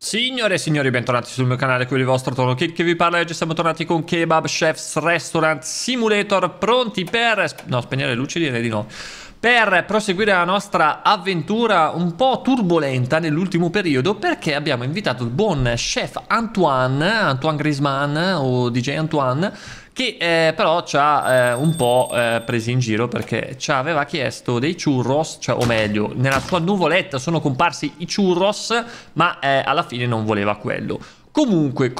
Signore e signori, bentornati sul mio canale, qui il vostro Tono Kid che vi parla. Oggi siamo tornati con Kebab Chef's Restaurant Simulator, pronti per... no, spegnere le luci, direi di no. Per proseguire la nostra avventura un po' turbolenta nell'ultimo periodo, perché abbiamo invitato il buon chef Antoine Griezmann o DJ Antoine, che però ci ha un po' presi in giro perché ci aveva chiesto dei churros, cioè, o meglio, nella sua nuvoletta sono comparsi i churros, ma alla fine non voleva quello. Comunque,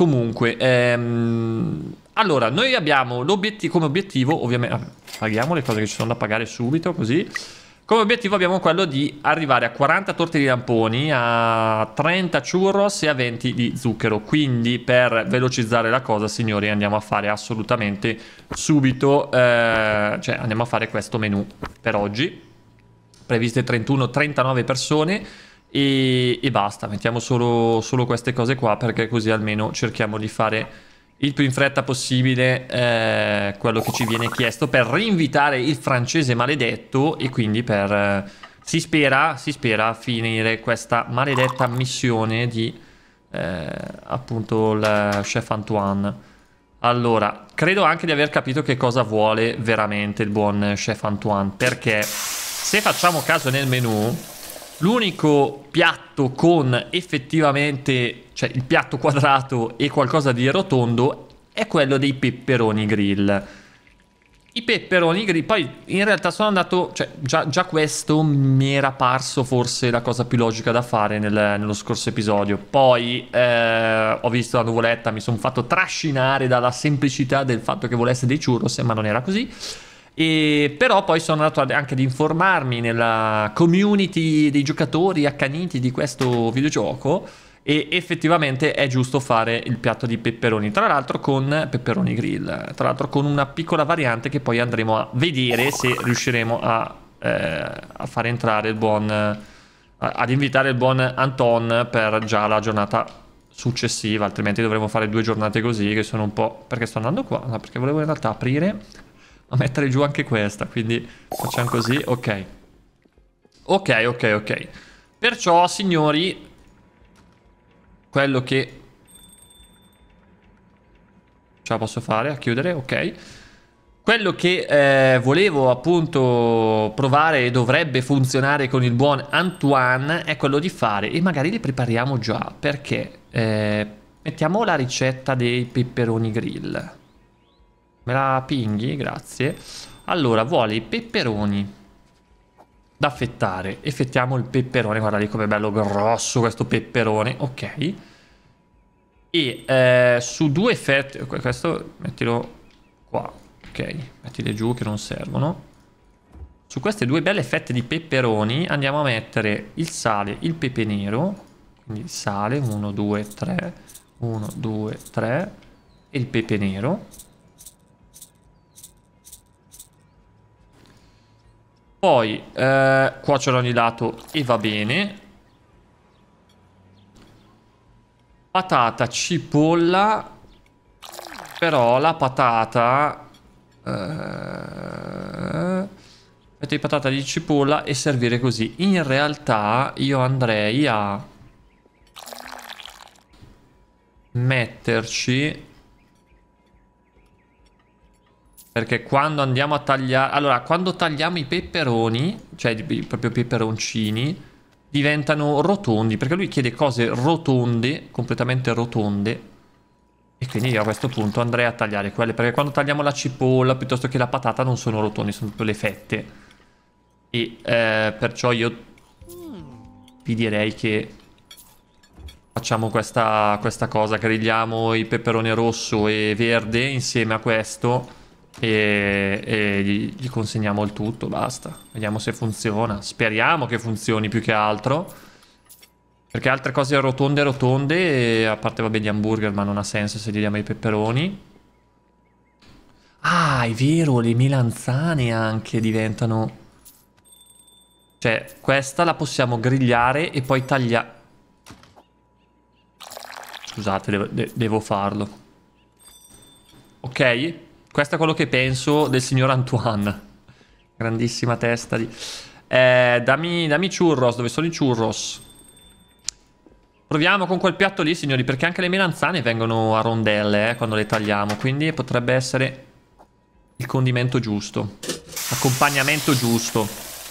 allora, noi abbiamo l'obiettivo, come obiettivo, ovviamente, paghiamo le cose che ci sono da pagare subito, così. Come obiettivo abbiamo quello di arrivare a 40 torte di lamponi, a 30 churros e a 20 di zucchero. Quindi per velocizzare la cosa, signori, andiamo a fare assolutamente subito, cioè andiamo a fare questo menù per oggi. Previste 31-39 persone e basta, mettiamo solo queste cose qua perché così almeno cerchiamo di fare il più in fretta possibile quello che ci viene chiesto per rinvitare il francese maledetto e quindi per si spera finire questa maledetta missione di appunto il chef Antoine. Allora, credo anche di aver capito che cosa vuole veramente il buon chef Antoine, perché se facciamo caso nel menu, l'unico piatto con effettivamente, cioè il piatto quadrato e qualcosa di rotondo, è quello dei pepperoni grill. I pepperoni grill, poi in realtà sono andato, cioè già questo mi era parso forse la cosa più logica da fare nello scorso episodio. Poi ho visto la nuvoletta, mi sono fatto trascinare dalla semplicità del fatto che volesse dei churros, ma non era così. E però poi sono andato anche ad informarmi nella community dei giocatori accaniti di questo videogioco e effettivamente è giusto fare il piatto di pepperoni, tra l'altro con pepperoni grill, tra l'altro con una piccola variante che poi andremo a vedere se riusciremo a fare entrare il buon ad invitare il buon Anton per già la giornata successiva, altrimenti dovremo fare 2 giornate così che sono un po'... perché sto andando qua? No, perché volevo in realtà aprire a mettere giù anche questa, quindi facciamo così, ok. Ok. Perciò, signori, quello che ce la posso fare a chiudere, ok. Quello che volevo appunto provare e dovrebbe funzionare con il buon Antoine è quello di fare, e magari li prepariamo già, perché mettiamo la ricetta dei pepperoni grill. Me la pinghi? Grazie. Allora, vuole i peperoni da affettare. Effettiamo il peperone. Guarda lì com'è bello grosso questo peperone. Ok. E su 2 fette... questo mettilo qua. Ok. Mettile giù che non servono. Su queste 2 belle fette di peperoni andiamo a mettere il sale, il pepe nero. Quindi il sale. 1, 2, 3. 1, 2, 3. E il pepe nero. Poi cuocere ogni lato e va bene. Patata, cipolla. Però la patata fette di patata di cipolla e servire così. In realtà io andrei a metterci, perché quando andiamo a tagliare... allora, quando tagliamo i peperoni, cioè proprio peperoncini, diventano rotondi, perché lui chiede cose rotonde, completamente rotonde. E quindi io a questo punto andrei a tagliare quelle, perché quando tagliamo la cipolla piuttosto che la patata non sono rotondi, sono proprio le fette. E perciò io vi direi che facciamo questa cosa, grigliamo i peperoni rosso e verde insieme a questo e gli consegniamo il tutto, basta. Vediamo se funziona. Speriamo che funzioni più che altro, perché altre cose rotonde, a parte vabbè gli hamburger, ma non ha senso se gli diamo i peperoni. Ah, è vero, le melanzane anche diventano... cioè, questa la possiamo grigliare e poi tagliare... scusate, devo farlo. Ok? Questo è quello che penso del signor Antoine. Grandissima testa di... dammi churros. Dove sono i churros? Proviamo con quel piatto lì, signori, perché anche le melanzane vengono a rondelle, quando le tagliamo. Quindi potrebbe essere il condimento giusto. Accompagnamento giusto.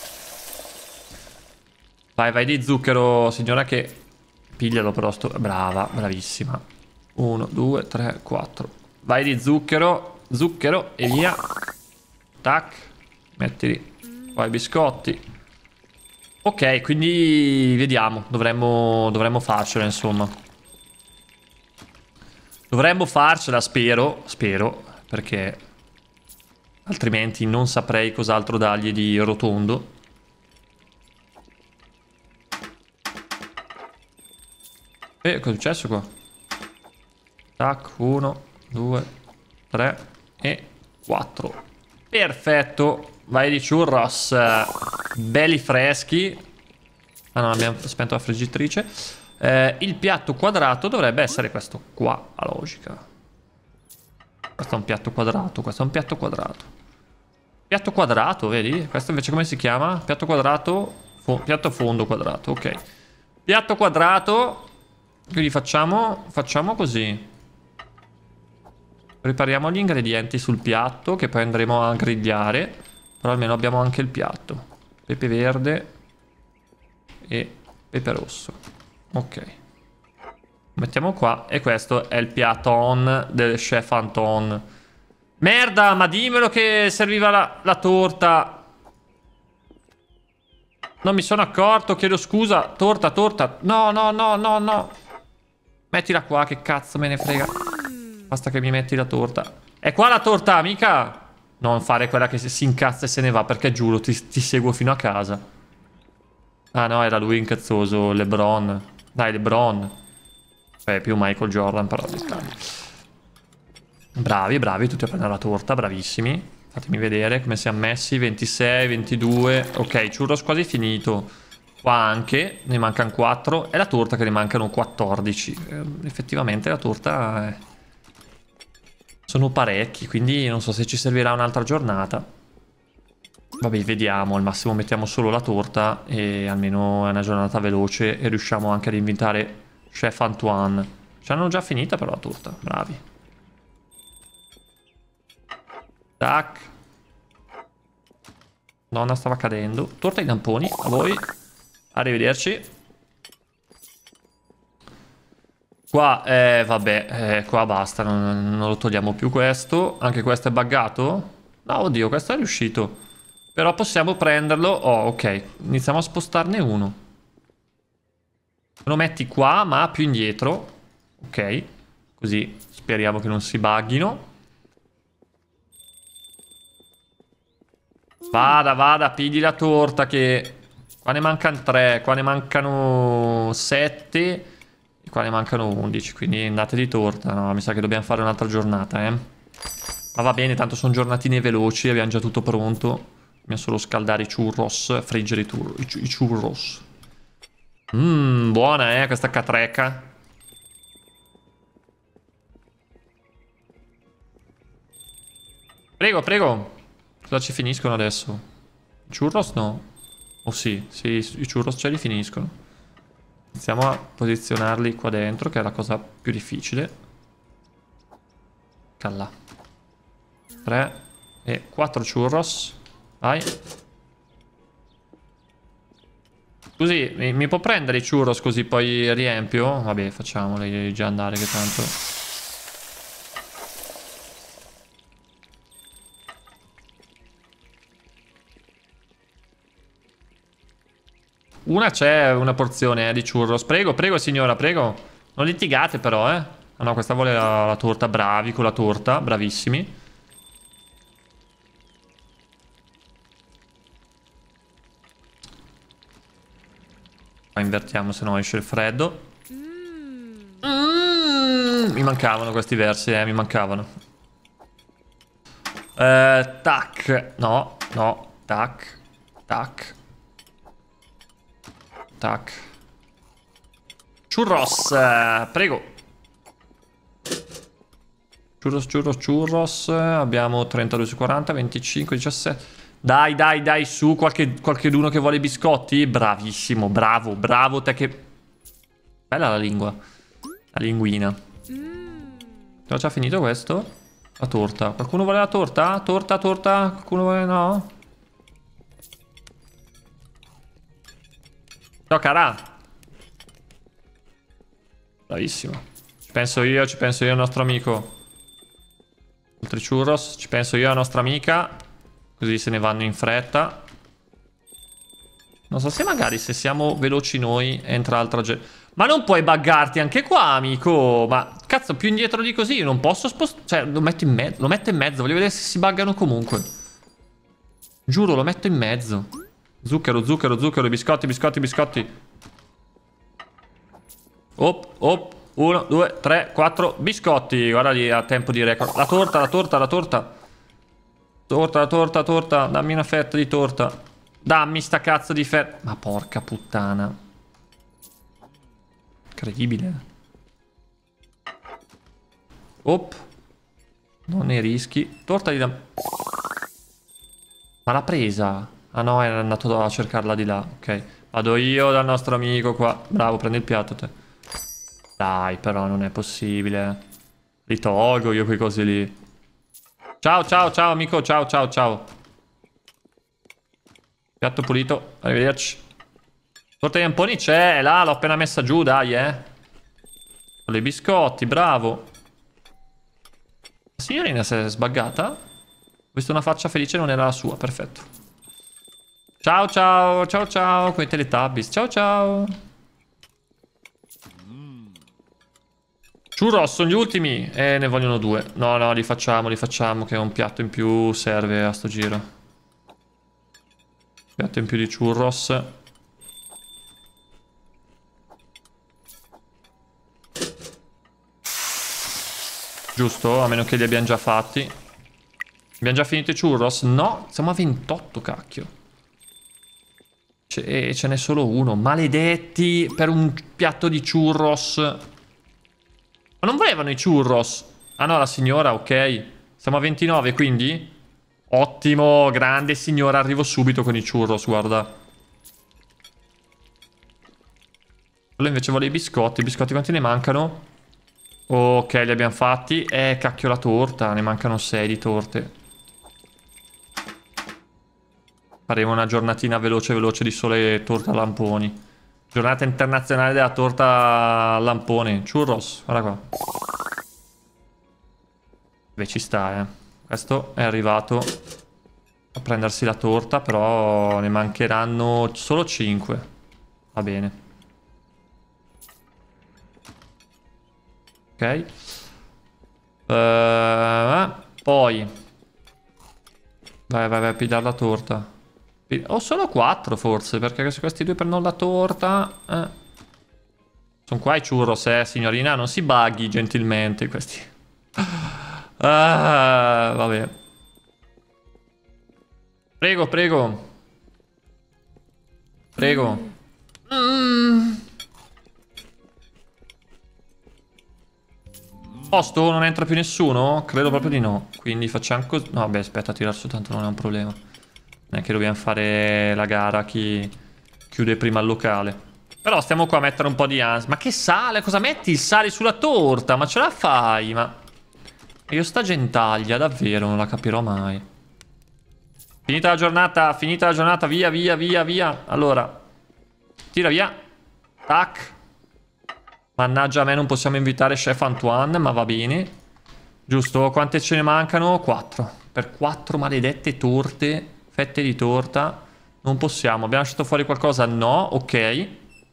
Vai, vai di zucchero, signora, che... Piglialo però sto... Brava, bravissima. 1, 2, 3, 4. Vai di zucchero. Zucchero e via. Tac. Mettili qua i biscotti. Ok, quindi vediamo. Dovremmo farcela, insomma. Dovremmo farcela, spero. Spero, perché altrimenti non saprei cos'altro dargli di rotondo. Cosa è successo qua? Tac, 1, 2, 3 e 4. Perfetto. Vai di churros. Belli freschi. Ah no, abbiamo spento la friggitrice. Il piatto quadrato dovrebbe essere questo qua, a logica. Questo è un piatto quadrato, questo è un piatto quadrato. Piatto quadrato, vedi? Questo invece come si chiama? Piatto quadrato, piatto fondo quadrato, ok. Piatto quadrato. Quindi facciamo così. Prepariamo gli ingredienti sul piatto, che poi andremo a grigliare. Però almeno abbiamo anche il piatto. Pepe verde e pepe rosso. Ok. Mettiamo qua. E questo è il piatton del chef Anton. Merda, ma dimmelo che serviva la torta. Non mi sono accorto, chiedo scusa. Torta, torta. No, no, no, no, no. Mettila qua, che cazzo me ne frega. Basta che mi metti la torta. È qua la torta, amica. Non fare quella che si incazza e se ne va, perché giuro, ti seguo fino a casa. Ah no, era lui incazzoso, LeBron. Dai, LeBron. Più Michael Jordan, però dettagli. Bravi, bravi, tutti a prendere la torta, bravissimi. Fatemi vedere come siamo messi. 26, 22. Ok, churros quasi finito. Qua anche, ne mancano 4. E la torta che ne mancano 14. Effettivamente la torta è... Sono parecchi, quindi non so se ci servirà un'altra giornata. Vabbè, vediamo. Al massimo mettiamo solo la torta e almeno è una giornata veloce e riusciamo anche ad invitare Chef Antoine. Ci hanno già finita però la torta, bravi. Tac. Nonna stava cadendo. Torta ai lamponi, a voi. Arrivederci. Qua, vabbè, qua basta, non lo togliamo più questo. Anche questo è buggato? No, oddio, questo è riuscito. Però possiamo prenderlo. Oh, ok, iniziamo a spostarne uno. Lo metti qua, ma più indietro. Ok, così speriamo che non si buggino. Vada, vada, pigli la torta che... Qua ne mancano 3, qua ne mancano 7... E qua ne mancano 11, quindi andate di torta. No, mi sa che dobbiamo fare un'altra giornata, Ma va bene, tanto sono giornatine veloci, abbiamo già tutto pronto. Dobbiamo solo scaldare i churros, friggere i churros. Buona, questa catreca. Prego, prego. Cosa ci finiscono adesso? I churros no? Oh sì, sì, i churros ce li finiscono. Iniziamo a posizionarli qua dentro, che è la cosa più difficile. Calla. 3 e 4 churros. Vai. Scusi, mi può prendere i churros così poi riempio? Vabbè, facciamoli già andare che tanto... Una c'è, una porzione di churros. Prego, prego signora, prego. Non litigate però, Ah no, questa vuole la torta. Bravi con la torta, bravissimi. Qua invertiamo, se no esce il freddo. Mi mancavano questi versi, mi mancavano. Tac. No, no, tac. Tac. Tac. Churros, prego. Churros, churros, churros. Abbiamo 32 su 40, 25, 17. Dai, dai, dai, su qualcheduno che vuole i biscotti. Bravissimo, bravo, bravo te che... Bella la lingua. La linguina. Ho già finito questo? La torta. Qualcuno vuole la torta? Torta, torta? Qualcuno vuole... no? Ciao cara. Bravissimo. Ci penso io al nostro amico. Altri churros. Ci penso io alla nostra amica. Così se ne vanno in fretta. Non so se magari se siamo veloci noi entra altra gente. Ma non puoi buggarti anche qua, amico. Ma cazzo, più indietro di così io non posso spostare. Cioè, lo metto in mezzo. Lo metto in mezzo. Voglio vedere se si buggano comunque. Giuro, lo metto in mezzo. Zucchero, zucchero, zucchero. Biscotti, biscotti, biscotti. Op, op. 1, 2, 3, 4. Biscotti. Guarda lì, a tempo di record. La torta, la torta, la torta. Torta, la torta, torta. Dammi una fetta di torta. Dammi sta cazzo di fetta. Ma porca puttana. Incredibile. Op. Non ne rischi. Torta di... Ma l'ha presa. Ah no, era andato a cercarla di là. Ok. Vado io dal nostro amico qua. Bravo, prendi il piatto te. Dai, però non è possibile. Li tolgo io quei cosi lì. Ciao, ciao, ciao amico. Ciao, ciao, ciao. Piatto pulito. Arrivederci. Torta di lamponi c'è, è là, l'ho appena messa giù, dai, Con i biscotti, bravo. La signorina si è sbaggata. Ho visto una faccia felice, non era la sua, perfetto. Ciao, ciao, ciao, ciao, con i Teletubbies. Ciao, ciao. Churros, sono gli ultimi. Ne vogliono 2. No, no, li facciamo, che un piatto in più serve a sto giro. Piatto in più di churros. Giusto? A meno che li abbiamo già fatti. Abbiamo già finito i churros? No, siamo a 28, cacchio. Ce n'è solo uno. Maledetti per un piatto di churros. Ma non volevano i churros? Ah no, la signora, ok. Siamo a 29, quindi? Ottimo, grande signora. Arrivo subito con i churros, guarda. Quello invece vuole i biscotti. I biscotti quanti ne mancano? Ok, li abbiamo fatti. Cacchio la torta. Ne mancano 6 di torte. Faremo una giornatina veloce veloce di sole torta a lamponi. Giornata internazionale della torta a lampone. Churros, guarda qua. Beh, ci sta, Questo è arrivato a prendersi la torta, però ne mancheranno solo 5. Va bene. Ok. Poi vai, vai, vai a pigliare la torta. Ho solo 4 forse, perché se questi due prendono la torta... Sono qua i churros, signorina. Non si bughi gentilmente questi. Vabbè. Prego, prego. Prego. Posto? Non entra più nessuno? Credo proprio di no. Quindi facciamo così. No, beh, aspetta, tirar su tanto non è un problema. Non è che dobbiamo fare la gara chi chiude prima il locale. Però stiamo qua a mettere un po' di ansia. Ma che sale? Cosa metti il sale sulla torta? Ma ce la fai? Ma... io sta gentaglia, davvero, non la capirò mai. Finita la giornata, via, via, via, via. Allora, tira via. Tac. Mannaggia, a me non possiamo invitare Chef Antoine, ma va bene. Giusto? Quante ce ne mancano? 4. Per 4 maledette torte, fette di torta, non possiamo. Abbiamo lasciato fuori qualcosa? No, ok.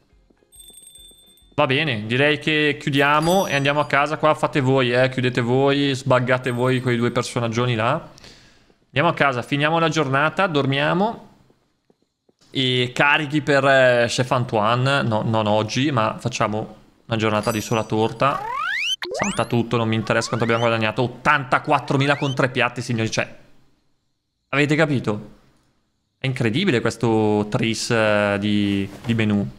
Va bene, direi che chiudiamo e andiamo a casa. Qua fate voi, chiudete voi, sbuggate voi quei 2 personaggioni là. Andiamo a casa, finiamo la giornata, dormiamo. E carichi per Chef Antoine. No, non oggi, ma facciamo una giornata di sola torta. Salta tutto, non mi interessa quanto abbiamo guadagnato. 84.000 con 3 piatti, signori. Cioè, avete capito? È incredibile questo tris di menù.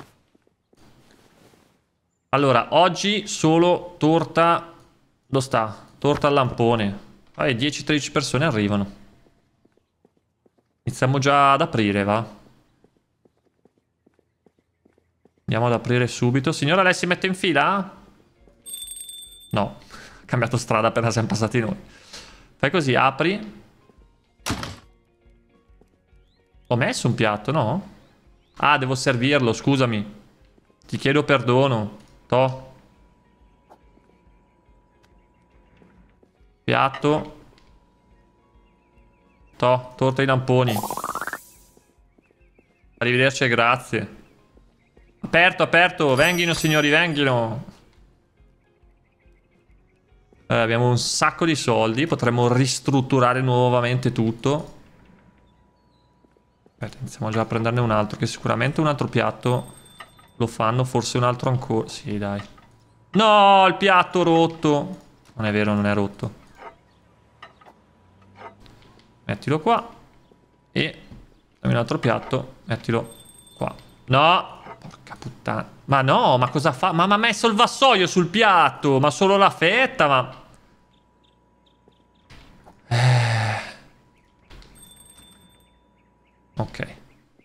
Allora, oggi solo torta... dove sta? Torta al lampone. 10-13 persone arrivano. Iniziamo già ad aprire, va? Andiamo ad aprire subito. Signora, lei si mette in fila? No. Ha cambiato strada appena siamo passati noi. Fai così, apri. Ho messo un piatto, no? Ah, devo servirlo, scusami. Ti chiedo perdono. Toh. Piatto. Toh, torta di lamponi. Arrivederci e grazie. Aperto, aperto. Venghino, signori, venghino. Abbiamo un sacco di soldi. Potremmo ristrutturare nuovamente tutto. Aspetta, iniziamo già a prenderne un altro. Che sicuramente un altro piatto lo fanno. Forse un altro ancora. Sì, dai. No, il piatto rotto. Non è vero, non è rotto. Mettilo qua. E dammi un altro piatto. Mettilo qua. No. Porca puttana. Ma no, ma cosa fa? Ma mi ha messo il vassoio sul piatto. Ma solo la fetta, ma... Ok.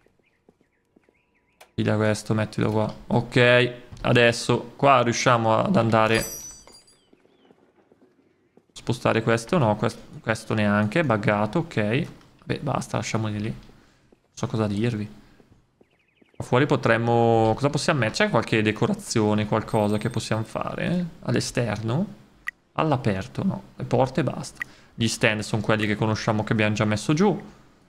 Piglia questo, mettilo qua. Ok. Adesso qua riusciamo ad andare... Spostare questo? No, questo neanche. Buggato, ok. Vabbè, basta, lasciamoli lì. Non so cosa dirvi. Qua fuori potremmo... Cosa possiamo mettere? C'è qualche decorazione, qualcosa che possiamo fare? All'esterno? All'aperto, no. Le porte e basta. Gli stand sono quelli che conosciamo, che abbiamo già messo giù.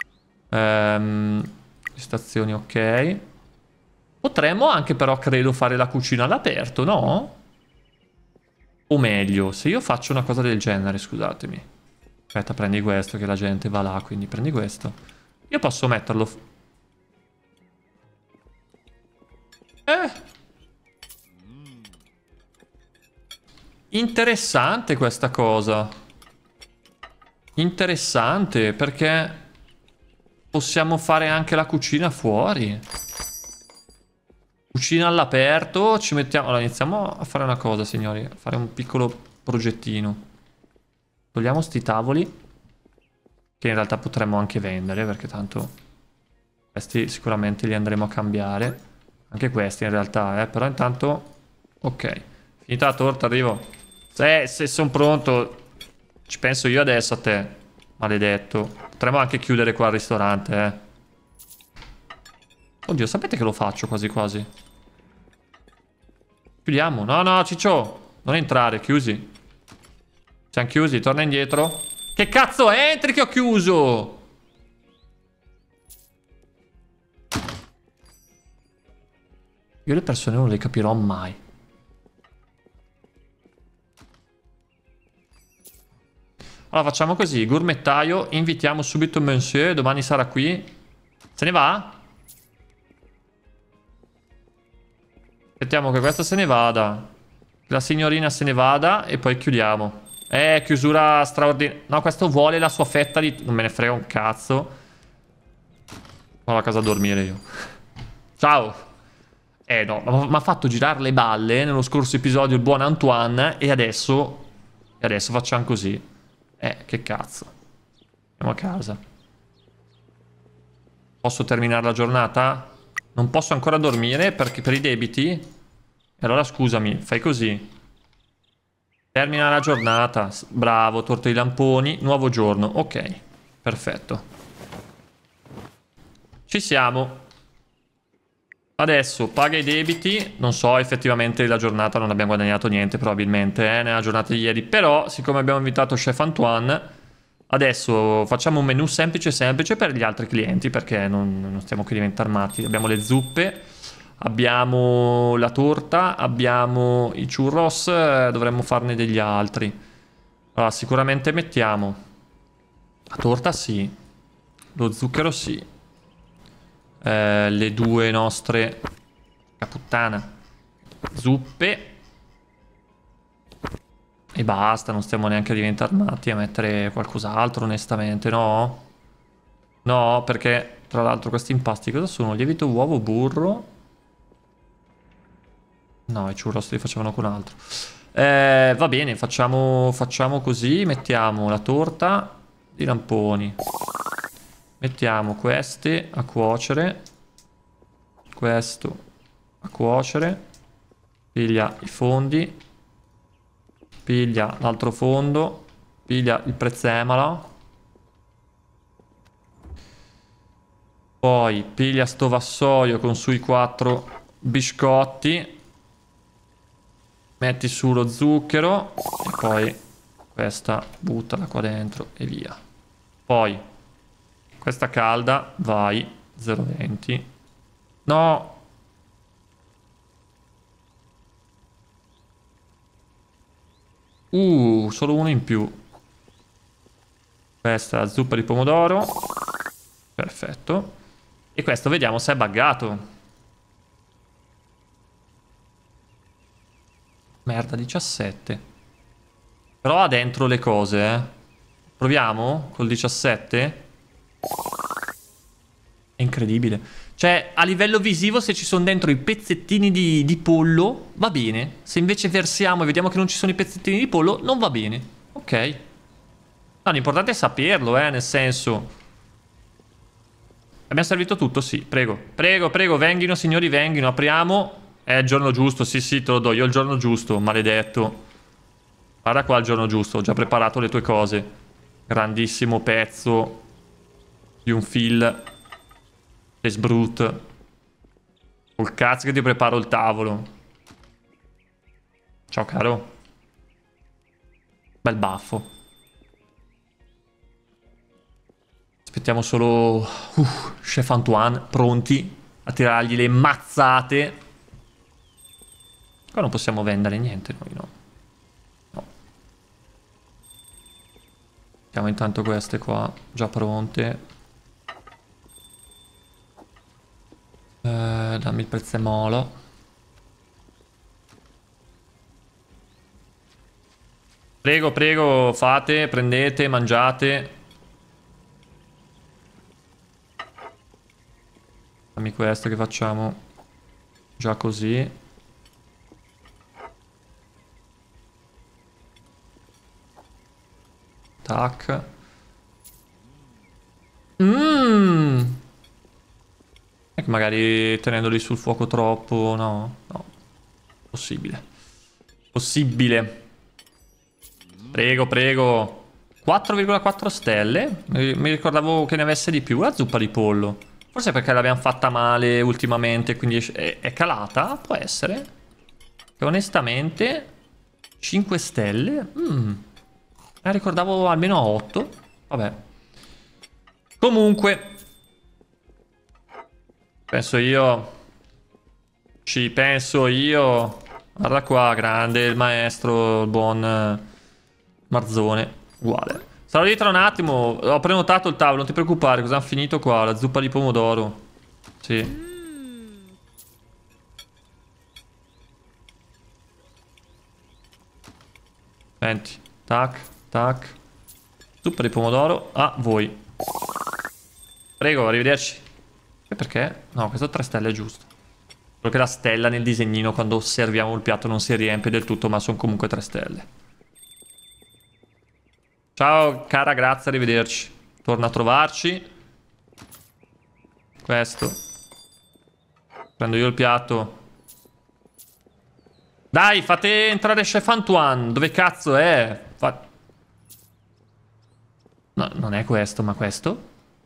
Stazioni, ok. Potremmo anche però, credo, fare la cucina all'aperto, no? O meglio, se io faccio una cosa del genere, scusatemi. Aspetta, prendi questo che la gente va là, quindi prendi questo. Io posso metterlo... Interessante questa cosa. Interessante, perché possiamo fare anche la cucina fuori. Cucina all'aperto, ci mettiamo... Allora, iniziamo a fare una cosa, signori. A fare un piccolo progettino. Togliamo sti tavoli, che in realtà potremmo anche vendere, perché tanto questi sicuramente li andremo a cambiare. Anche questi in realtà, però intanto... Ok, finita la torta, arrivo. Se sono pronto, ci penso io adesso a te, maledetto. Potremmo anche chiudere qua il ristorante, Oddio, sapete che lo faccio quasi quasi. Chiudiamo. No, no, Ciccio, non entrare, chiusi. Siamo chiusi, torna indietro. Che cazzo entri che ho chiuso? Io le persone non le capirò mai. Allora facciamo così, gourmettaio, invitiamo subito Monsieur, domani sarà qui. Se ne va? Aspettiamo che questa se ne vada. La signorina se ne vada e poi chiudiamo. Chiusura straordinaria. No, questo vuole la sua fetta di... Non me ne frega un cazzo. Vado a casa a dormire io. Ciao. No, mi ha fatto girare le balle nello scorso episodio il buon Antoine e adesso facciamo così. Che cazzo. Andiamo a casa. Posso terminare la giornata? Non posso ancora dormire perché per i debiti? E allora scusami, fai così. Termina la giornata. Bravo, torta di lamponi. Nuovo giorno. Ok, perfetto. Ci siamo. Adesso paga i debiti. Non so, effettivamente la giornata non abbiamo guadagnato niente probabilmente nella giornata di ieri. Però, siccome abbiamo invitato Chef Antoine, adesso facciamo un menù semplice semplice per gli altri clienti, perché non stiamo qui diventare matti. Abbiamo le zuppe, abbiamo la torta, abbiamo i churros, dovremmo farne degli altri. Allora, sicuramente mettiamo la torta sì, lo zucchero sì. Le due nostre puttana zuppe e basta, non stiamo neanche a diventare matti a mettere qualcos'altro onestamente, no? No, perché tra l'altro questi impasti cosa sono? Lievito, uovo, burro. No, i churros li facevano con altro. Va bene, facciamo così, mettiamo la torta di lamponi. Mettiamo queste a cuocere. Questo a cuocere. Piglia i fondi. Piglia l'altro fondo. Piglia il prezzemolo. Poi piglia sto vassoio con sui 4 biscotti. Metti su lo zucchero. E poi questa buttala qua dentro e via. Poi questa calda, vai. 0,20. No. Solo uno in più. Questa è la zuppa di pomodoro. Perfetto. E questo vediamo se è buggato. Merda, 17. Però ha dentro le cose, eh. Proviamo col 17. È incredibile. Cioè, a livello visivo, se ci sono dentro i pezzettini di pollo, va bene. Se invece versiamo e vediamo che non ci sono i pezzettini di pollo, non va bene. Ok. No, l'importante è saperlo, nel senso... Abbiamo servito tutto? Sì, prego. Prego, prego, venghino, signori, venghino. Apriamo. È il giorno giusto, sì, sì, te lo do io il giorno giusto, maledetto. Guarda qua il giorno giusto, ho già preparato le tue cose. Grandissimo pezzo di un fil. E sbrut. Col cazzo che ti preparo il tavolo. Ciao caro. Bel baffo. Aspettiamo solo Chef Antoine pronti a tirargli le mazzate. Qua non possiamo vendere niente noi, no? No. Mettiamo intanto queste qua già pronte. Dammi il prezzemolo. Prego, prego, fate, prendete, mangiate. Dammi questo che facciamo già così. Tac. E che magari tenendoli sul fuoco troppo, no, no. Possibile. Possibile. Prego, prego. 4,4 stelle. Mi ricordavo che ne avesse di più la zuppa di pollo. Forse perché l'abbiamo fatta male ultimamente, quindi è calata. Può essere. E onestamente 5 stelle. Ricordavo almeno 8. Vabbè. Comunque penso io. Ci penso io. Guarda qua, grande il maestro, il buon Marzone. Uguale. Sarò lì tra un attimo. Ho prenotato il tavolo, non ti preoccupare. Cosa hanno finito qua? La zuppa di pomodoro. Sì. Senti. Tac, tac. Zuppa di pomodoro a voi. Prego, arrivederci. E perché? No, questo 3 stelle è giusto. Solo che la stella nel disegnino quando serviamo il piatto non si riempie del tutto, ma sono comunque 3 stelle. Ciao cara, grazie, arrivederci. Torna a trovarci. Questo. Prendo io il piatto. Dai, fate entrare Chef Antoine. Dove cazzo è? No, non è questo, ma questo?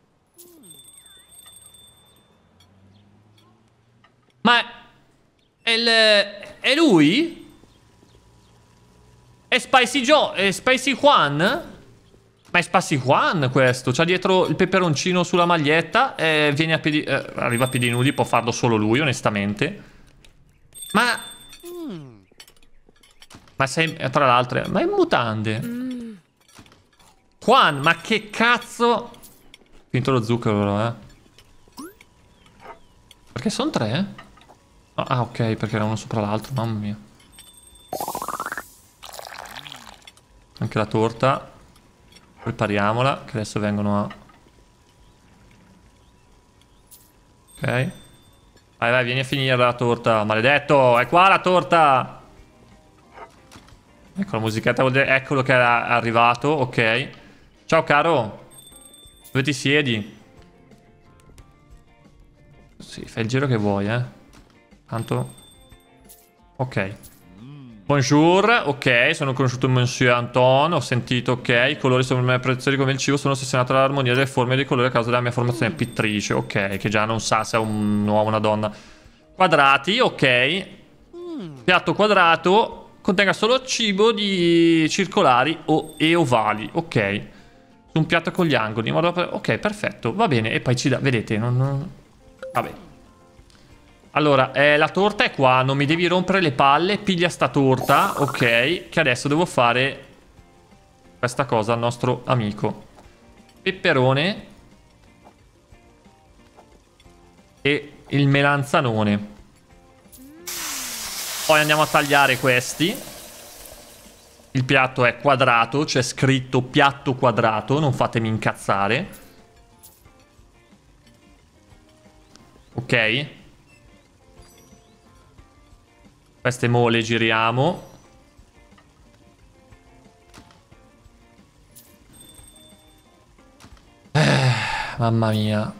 Ma è lui? È Spicy Joe? È Spicy Juan? Ma è Spicy Juan questo? C'ha dietro il peperoncino sulla maglietta e viene a piedi... arriva a piedi nudi, può farlo solo lui, onestamente. Ma... Ma sei... Tra l'altro... Ma è in mutande. Juan, ma che cazzo... Finito lo zucchero, però, eh. Perché sono 3? Ah, ok, perché era uno sopra l'altro, mamma mia. Anche la torta. Prepariamola, che adesso vengono a... Ok. Vai, vai, vieni a finire la torta. Maledetto, è qua la torta. Ecco la musichetta, eccolo che è arrivato, ok. Ciao caro. Dove ti siedi? Sì, fai il giro che vuoi, eh. Tanto... Ok. Bonjour, ok, sono conosciuto Monsieur Anton, ho sentito, ok, i colori sono per me preziosi come il cibo, sono ossessionato dall'armonia delle forme e dei colori a causa della mia formazione pittrice, ok, che già non sa se è un uomo o una donna. Quadrati, ok. Piatto quadrato, contenga solo cibo di circolari e ovali, ok. Su un piatto con gli angoli, in modo da... Ok, perfetto, va bene, e poi ci dà, vedete, Vabbè. Allora, la torta è qua, non mi devi rompere le palle, piglia sta torta, ok, che adesso devo fare questa cosa al nostro amico. Peperone e il melanzanone. Poi andiamo a tagliare questi. Il piatto è quadrato, c'è scritto piatto quadrato, non fatemi incazzare. Ok. Queste mo le giriamo. Mamma mia.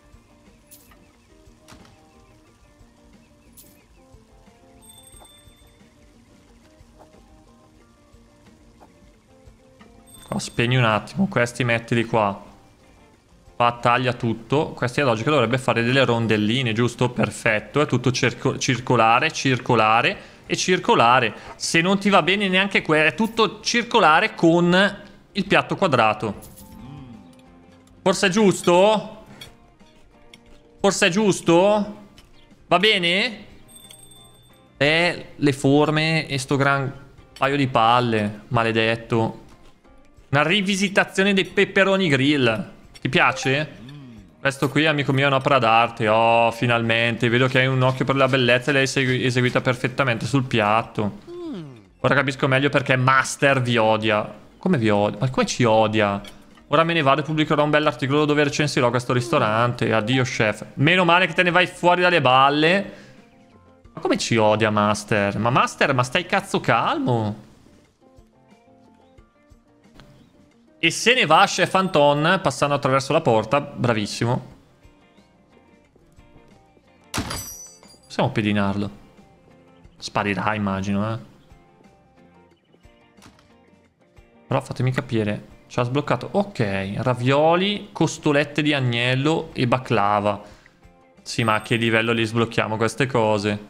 Qua, spegni un attimo. Questi mettili qua. Qua taglia tutto. Questi è logico, dovrebbe fare delle rondelline, giusto? Perfetto. È tutto circolare, circolare e circolare. Se non ti va bene neanche quello, è tutto circolare con il piatto quadrato. Forse è giusto? Forse è giusto? Va bene? Le forme e sto gran paio di palle. Maledetto. Una rivisitazione dei pepperoni grill. Ti piace? Questo qui, amico mio, è un'opera d'arte. Oh, finalmente. Vedo che hai un occhio per la bellezza e l'hai eseguita perfettamente sul piatto. Ora capisco meglio perché Master vi odia. Come vi odia? Ma come ci odia? Ora me ne vado e pubblicherò un bell'articolo dove recensirò questo ristorante. Addio, chef. Meno male che te ne vai fuori dalle balle. Ma come ci odia Master? Ma Master, ma stai cazzo calmo. E se ne va Chef Anton passando attraverso la porta. Bravissimo. Possiamo pedinarlo. Sparirà, immagino, eh. Però fatemi capire. Ci ha sbloccato. Ok, ravioli, costolette di agnello e baklava. Sì, ma a che livello li sblocchiamo queste cose?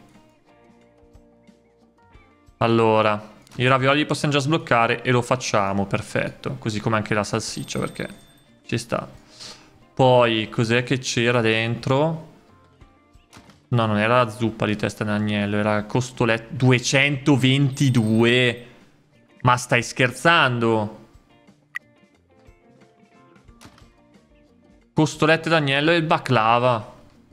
Allora, i ravioli li possiamo già sbloccare e lo facciamo, perfetto. Così come anche la salsiccia, perché ci sta. Poi, cos'è che c'era dentro? No, non era la zuppa di testa d'agnello, era costolette 222. Ma stai scherzando? Costolette d'agnello e il baklava.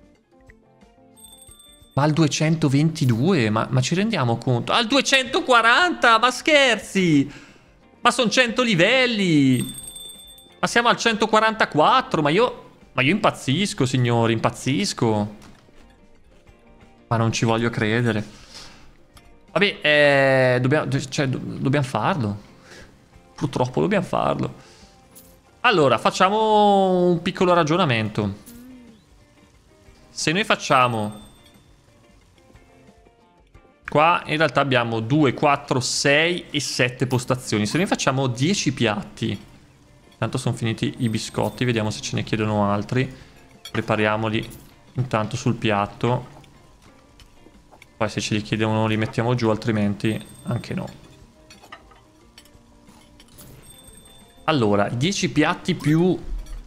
Ma al 222? Ma ci rendiamo conto? Al 240? Ma scherzi! Ma sono 100 livelli! Ma siamo al 144? Ma io impazzisco, signori, impazzisco. Ma non ci voglio credere. Vabbè, dobbiamo farlo. Purtroppo dobbiamo farlo. Allora, facciamo un piccolo ragionamento. Se noi facciamo... Qua in realtà abbiamo 2, 4, 6 e 7 postazioni. Se noi facciamo 10 piatti... Intanto sono finiti i biscotti, vediamo se ce ne chiedono altri. Prepariamoli intanto sul piatto. Poi se ce li chiedono li mettiamo giù, altrimenti anche no. Allora, 10 piatti più...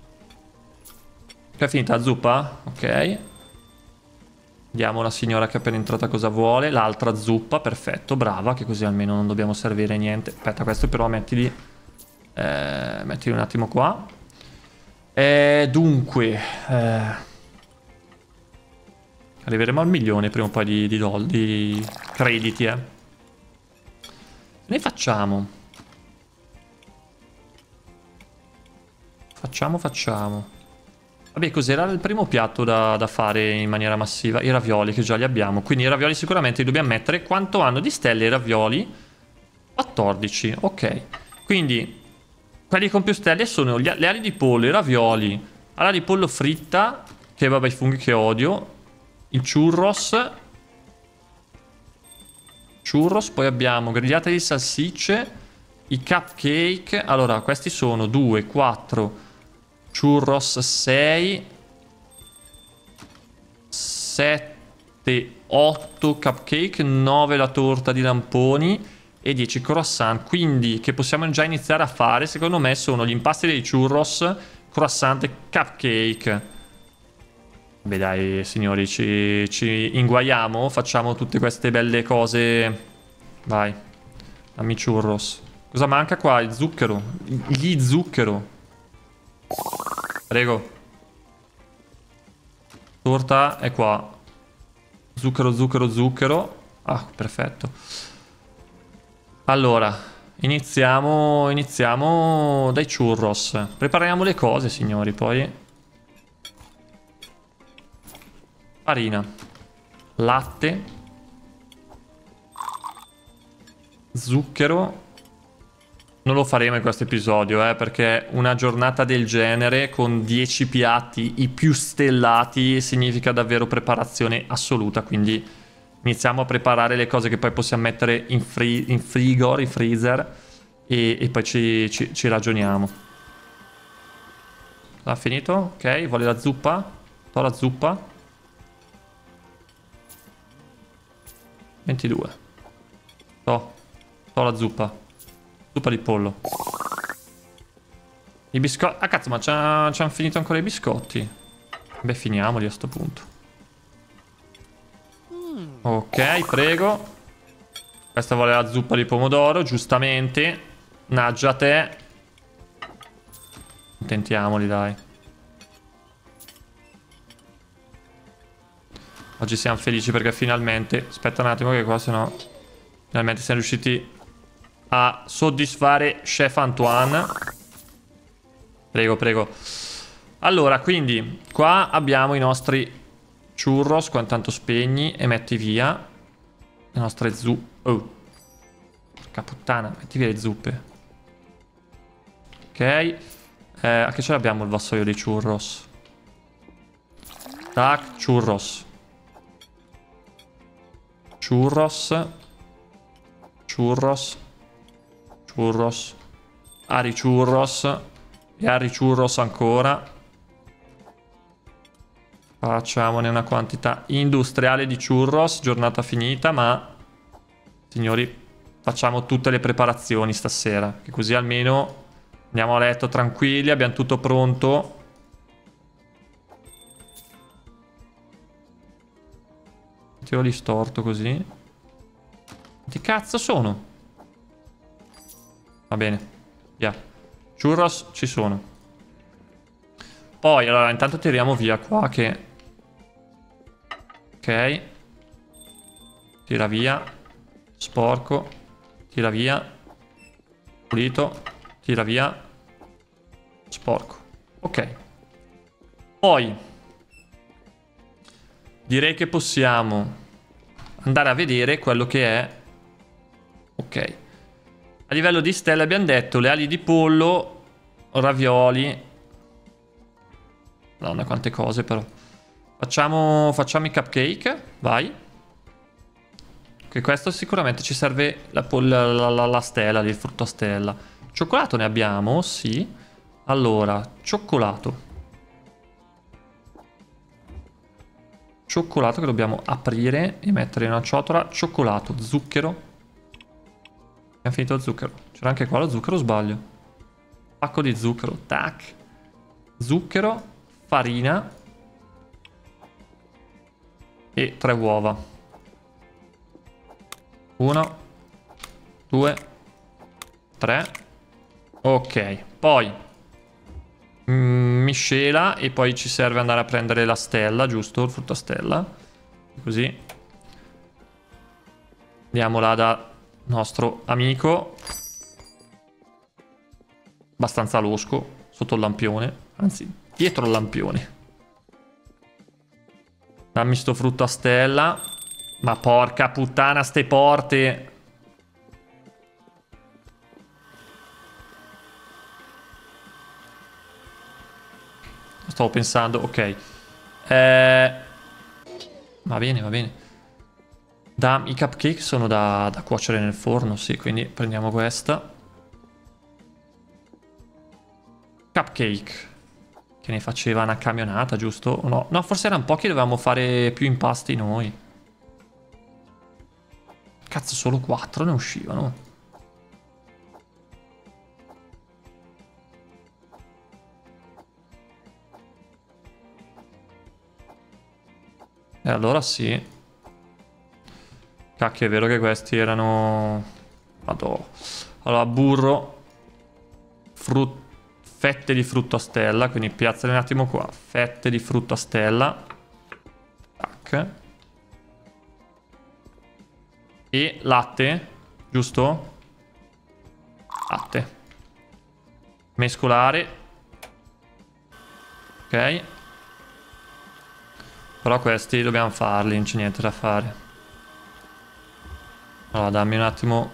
È finita la zuppa? Ok. Vediamo la signora che è appena entrata cosa vuole. L'altra zuppa, perfetto, brava, che così almeno non dobbiamo servire niente. Aspetta, questo però mettili un attimo qua. Dunque, arriveremo al milione prima o poi di crediti, Ne facciamo. Facciamo. Vabbè, cos'era il primo piatto da fare in maniera massiva? I ravioli, che già li abbiamo. Quindi i ravioli sicuramente li dobbiamo mettere. Quanto hanno di stelle i ravioli? 14, ok. Quindi, quelli con più stelle sono le ali di pollo, i ravioli, ala di pollo fritta, che vabbè, i funghi che odio, il churros churros. Poi abbiamo grigliate di salsicce, i cupcake. Allora, questi sono 2, 4, churros 6, 7, 8 cupcake, 9 la torta di lamponi e 10 croissant. Quindi che possiamo già iniziare a fare, secondo me, sono gli impasti dei churros, croissant e cupcake. Beh dai signori, ci inguaiamo, facciamo tutte queste belle cose. Vai, dammi churros. Cosa manca qua? Il zucchero. Gli zucchero. Prego. Torta è qua. Zucchero, zucchero, zucchero. Ah, perfetto. Allora, iniziamo dai churros. Prepariamo le cose signori, poi... Farina, latte, zucchero. Non lo faremo in questo episodio, perché una giornata del genere con 10 piatti, i più stellati, significa davvero preparazione assoluta. Quindi iniziamo a preparare le cose che poi possiamo mettere in frigo, in freezer, e poi ci ragioniamo. Ha finito? Ok, vuole la zuppa? Do la zuppa. 22. To la zuppa. Zuppa di pollo. I biscotti. Ah cazzo, ma c'hanno finito ancora i biscotti. Beh, finiamoli a sto punto. Ok, prego. Questa vuole la zuppa di pomodoro, giustamente. Naggia te. Tentiamoli, dai. Oggi siamo felici perché finalmente... Aspetta un attimo che qua sennò... Finalmente siamo riusciti a soddisfare Chef Antoine. Prego, prego. Allora, quindi qua abbiamo i nostri churros. Qua intanto spegni e metti via le nostre zuppe. Oh, porca puttana, metti via le zuppe. Ok. A che ce l'abbiamo il vassoio dei churros? Tac, churros. Churros. Churros. Churros. Ari churros. E ari churros ancora. Facciamone una quantità industriale di churros. Giornata finita, ma... Signori, facciamo tutte le preparazioni stasera. Che così almeno andiamo a letto tranquilli, abbiamo tutto pronto. Tiro lì storto così. Che cazzo sono? Va bene. Via. Churros ci sono. Poi, allora, intanto tiriamo via qua che... Ok. Tira via. Sporco. Tira via. Pulito. Tira via. Sporco. Ok. Poi... Direi che possiamo andare a vedere quello che è. Ok. A livello di stelle abbiamo detto le ali di pollo, ravioli. Madonna, quante cose però. Facciamo i cupcake. Vai. Che questo sicuramente ci serve la stella, il frutto a stella. Cioccolato ne abbiamo? Sì. Allora, cioccolato. Cioccolato che dobbiamo aprire e mettere in una ciotola. Cioccolato, zucchero. Abbiamo finito il zucchero. C'era anche qua lo zucchero o sbaglio? Pacco di zucchero. Tac. Zucchero. Farina. E 3 uova. 1, 2, 3. Ok. Poi miscela e poi ci serve andare a prendere la stella, giusto? Il frutto a stella. Così. Andiamola da nostro amico. Abbastanza losco. Sotto il lampione. Anzi, dietro il lampione. Dammi sto frutto a stella. Ma porca puttana, ste porte. Stavo pensando, ok. Va bene, va bene. I cupcake sono da cuocere nel forno, sì, quindi prendiamo questa. Cupcake. Che ne faceva una camionata, giusto? O no? No, forse erano pochi, dovevamo fare più impasti noi. Cazzo, solo 4 ne uscivano. E allora sì. Cacchio, è vero che questi erano... Madò. Allora, burro. Fette di frutto a stella. Quindi piazzale un attimo qua. Fette di frutto a stella. Tac. E latte. Giusto? Latte. Mescolare. Ok. Però questi dobbiamo farli, non c'è niente da fare. Allora, dammi un attimo.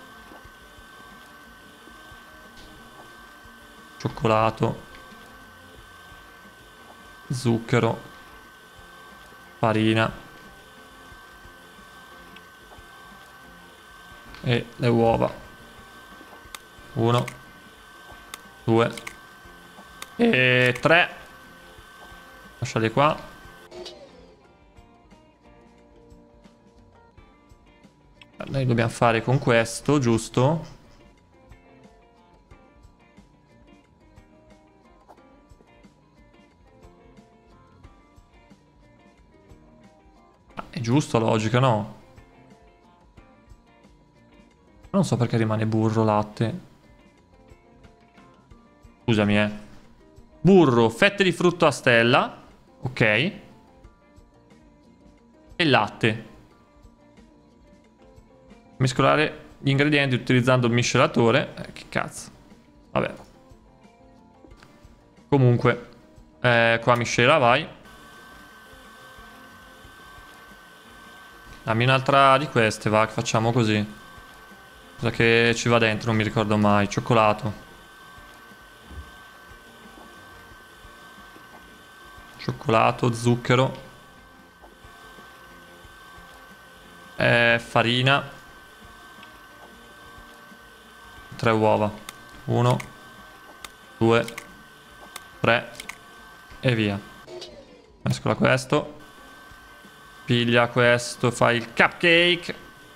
Cioccolato. Zucchero. Farina. E le uova. 1, 2 e 3. Lasciali qua. Noi dobbiamo fare con questo, giusto? È giusto, logica, no? Non so perché rimane burro, latte. Scusami, Burro, fette di frutto a stella. Ok. E latte. Mescolare gli ingredienti utilizzando il miscelatore. Che cazzo. Vabbè. Comunque. Qua miscela, vai. Dammi un'altra di queste, va, che facciamo così. Cosa che ci va dentro, non mi ricordo mai. Cioccolato. Cioccolato, zucchero. Farina. 3 uova. 1, 2, 3 e via. Mescola questo. Piglia questo, fai il cupcake.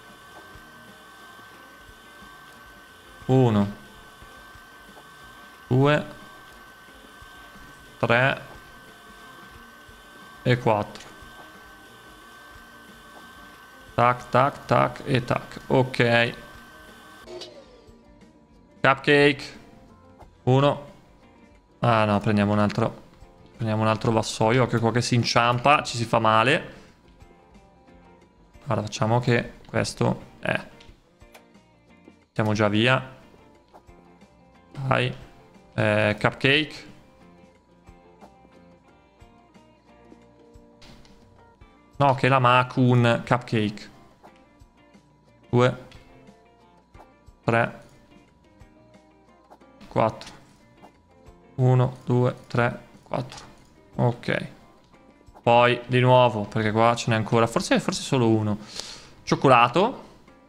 1, 2, 3 e 4. Tac, tac, tac e tac. Ok. Cupcake. 1. Ah no, prendiamo un altro. Prendiamo un altro vassoio. Occhio qua che si inciampa, ci si fa male. Allora facciamo che questo è. Mettiamo già via. Vai. Cupcake. No, che è la Makun Cupcake. 2, 3, 4. 1, 2, 3, 4. Ok. Poi di nuovo, perché qua ce n'è ancora. Forse solo uno. Cioccolato.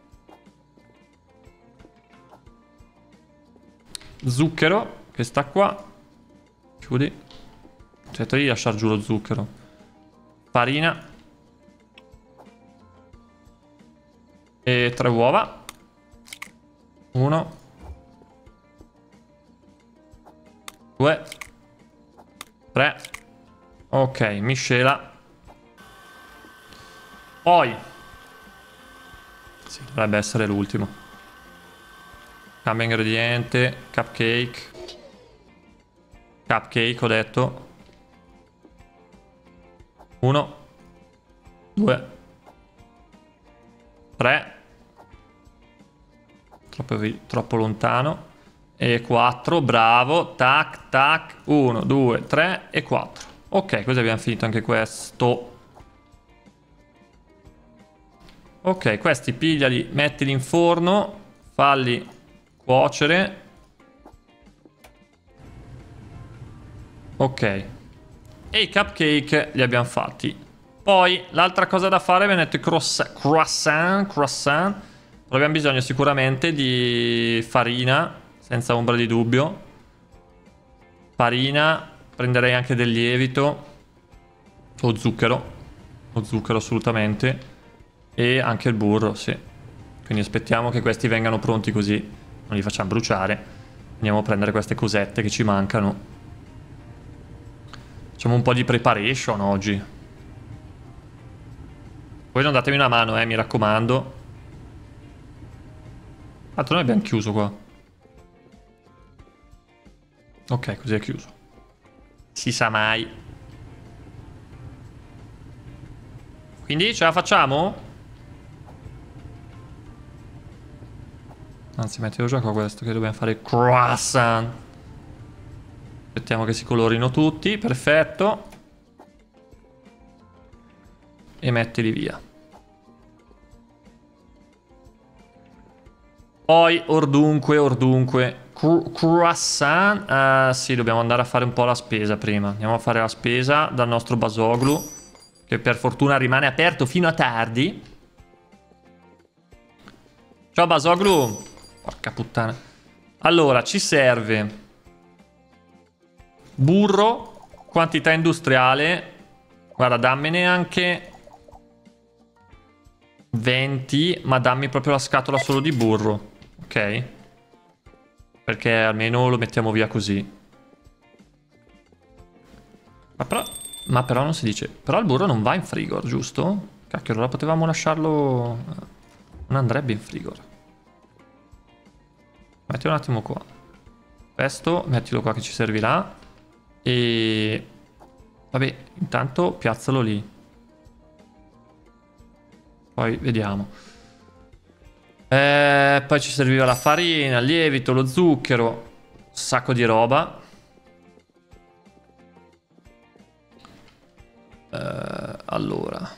Zucchero, che sta qua. Chiudi. Certo di lasciare giù lo zucchero. Farina. E 3 uova. 1, 2, 3. Ok, miscela. Poi sì, dovrebbe essere l'ultimo. Cambia ingrediente. Cupcake. Cupcake, ho detto. 1, 2, 3. Troppo lontano. E 4, bravo. Tac, tac. 1, 2, 3 e 4. Ok, così abbiamo finito anche questo. Ok, questi pigliali, mettili in forno, falli cuocere. Ok. E i cupcake li abbiamo fatti. Poi, l'altra cosa da fare, mi hanno detto i croissant. Però abbiamo bisogno sicuramente di farina, senza ombra di dubbio. Farina, prenderei anche del lievito. O zucchero. O zucchero assolutamente. E anche il burro, sì. Quindi aspettiamo che questi vengano pronti così non li facciamo bruciare. Andiamo a prendere queste cosette che ci mancano. Facciamo un po' di preparation oggi. Voi non datemi una mano, mi raccomando. Tanto noi abbiamo chiuso qua. Ok, così è chiuso. Si sa mai. Quindi ce la facciamo? Anzi, mettilo già qua questo, che dobbiamo fare croissant. Aspettiamo che si colorino tutti, perfetto. E mettili via. Poi, ordunque. Croissant. Sì, dobbiamo andare a fare un po' la spesa prima. Andiamo a fare la spesa dal nostro Basoglu, che per fortuna rimane aperto fino a tardi. Ciao Basoglu. Porca puttana. Allora, ci serve burro, quantità industriale. Guarda, dammene anche 20, ma dammi proprio la scatola solo di burro. Ok? Perché almeno lo mettiamo via così. Ma però non si dice. Però il burro non va in frigor, giusto? Cacchio, allora potevamo lasciarlo. Non andrebbe in frigor. Mettilo un attimo qua. Questo, mettilo qua che ci servirà. E... vabbè, intanto piazzalo lì. Poi vediamo. Poi ci serviva la farina, il lievito, lo zucchero. Un sacco di roba. Allora.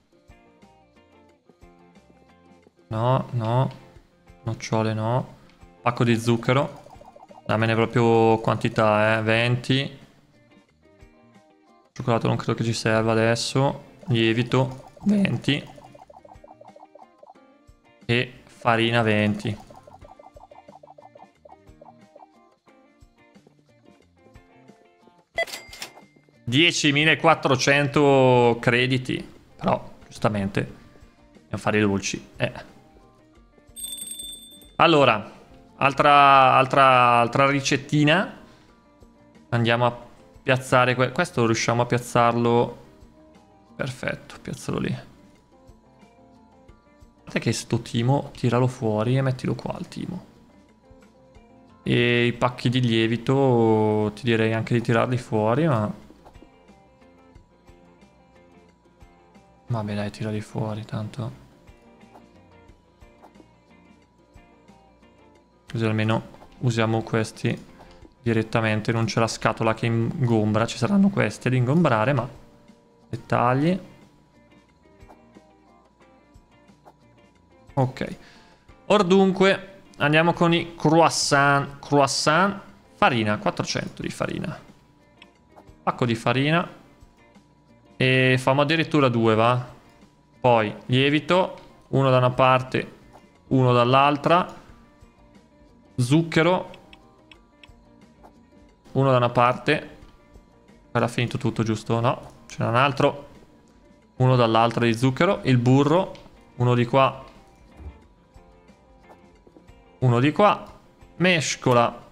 No. Nocciole no. Pacco di zucchero. Dammene proprio quantità, 20. Cioccolato non credo che ci serva adesso. Lievito, 20. E farina, 20. $10.400 crediti. Però, giustamente, dobbiamo fare i dolci. Allora, altra ricettina. Andiamo a piazzare questo, riusciamo a piazzarlo. Perfetto, piazzalo lì. Guarda che sto timo, tiralo fuori e mettilo qua il timo. E i pacchi di lievito ti direi anche di tirarli fuori, ma... vabbè dai, tirali fuori, tanto... così almeno usiamo questi direttamente, non c'è la scatola che ingombra, ci saranno questi ad ingombrare, ma dettagli. Ok. Or dunque andiamo con i croissant. Farina, 400 di farina. Pacco di farina. E famo addirittura 2, va? Poi lievito, uno da una parte, uno dall'altra. Zucchero, uno da una parte. Era finito tutto, giusto? No, c'era un altro. Uno dall'altra di zucchero. Il burro, uno di qua, uno di qua. Mescola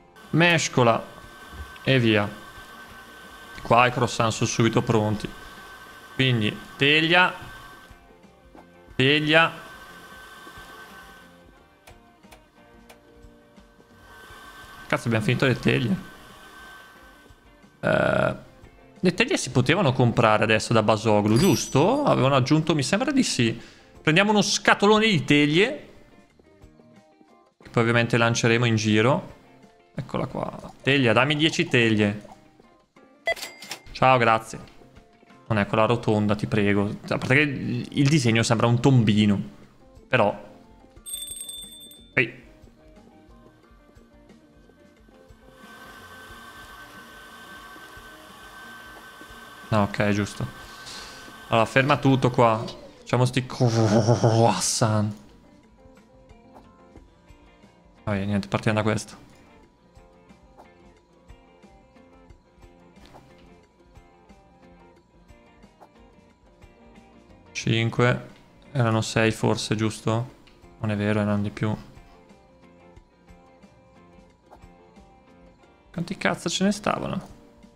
e via. Qua i croissant sono subito pronti. Quindi teglia. Cazzo, abbiamo finito le teglie. Le teglie si potevano comprare adesso da Basoglu, giusto? Avevano aggiunto, mi sembra di sì. Prendiamo uno scatolone di teglie, che poi ovviamente lanceremo in giro. Eccola qua. Teglia, dammi 10 teglie. Ciao, grazie. Non è quella rotonda, ti prego. A parte che il disegno sembra un tombino. Però... ehi. No, ok, giusto. Allora, ferma tutto qua. Facciamo sti croissant. Vabbè, niente, partiamo da questo. Cinque. Erano 6 forse, giusto? Non è vero, erano di più. Quanti cazzo ce ne stavano?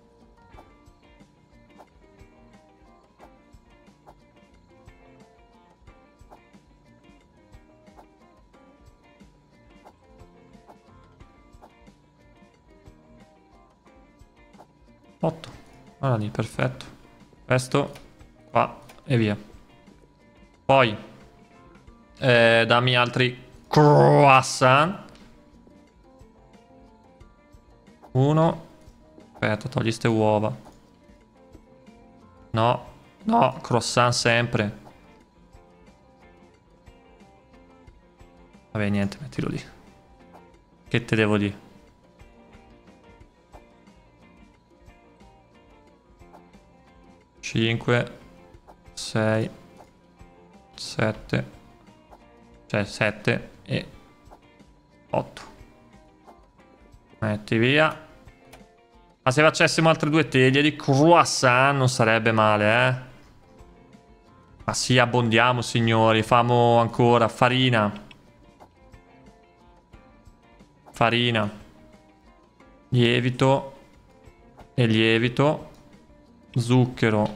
Otto. Guarda lì, perfetto. Questo qua e via. Poi dammi altri croissant. Uno. Aspetta, togli ste uova. No, no, croissant sempre. Vabbè, niente, mettilo lì. Che te devo dire? Cinque. 6. 7. Cioè 7 e 8. Metti via. Ma se facessimo altre 2 teglie di croissant non sarebbe male, eh. Ma sì, abbondiamo, signori. Famo ancora farina. Farina. Lievito. E lievito. Zucchero.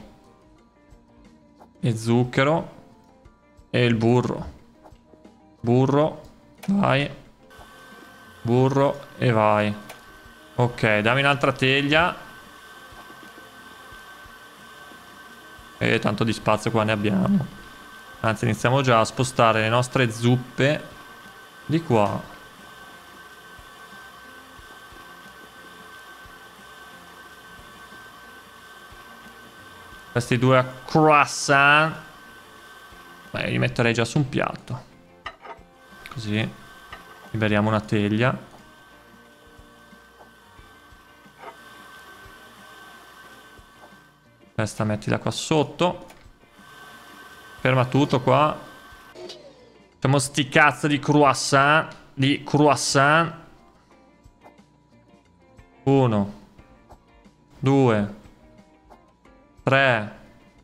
E zucchero. E il burro. Burro. Vai. Burro e vai. Ok, dammi un'altra teglia. E tanto di spazio qua ne abbiamo. Anzi, iniziamo già a spostare le nostre zuppe di qua. Questi 2 croissant. Beh, li metterei già su un piatto. Così liberiamo una teglia. Questa mettila qua sotto. Ferma tutto qua. Facciamo sti cazzo di croissant. Di croissant. 1 2 3